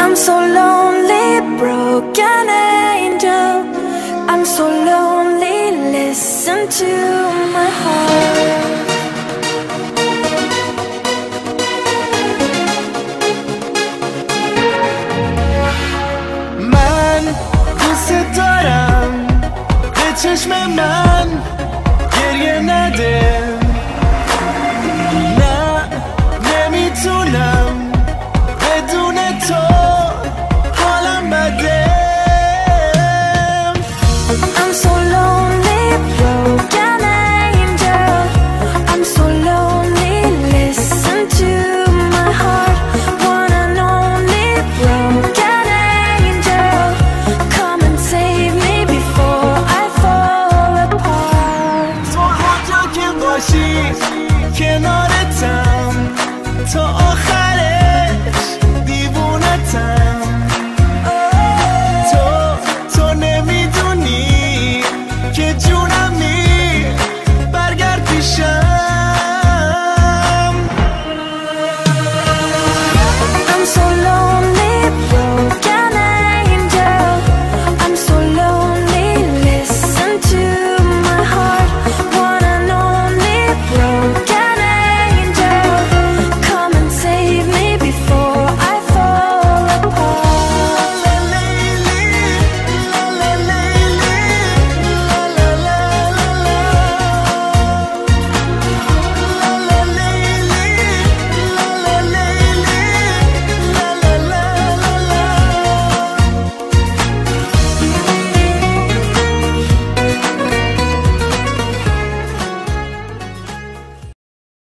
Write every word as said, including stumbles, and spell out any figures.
I'm so lonely, broken angel. I'm so lonely, listen to my heart. من دوست دارم به چشم من گریه نده. نه نمیتونم بدون تو حالم بده. I'm so lonely, broken angel. I'm so lonely, listen to my heart. One and only broken angel, come and save me before I fall apart. تو هر جا که باشی کنارتم تا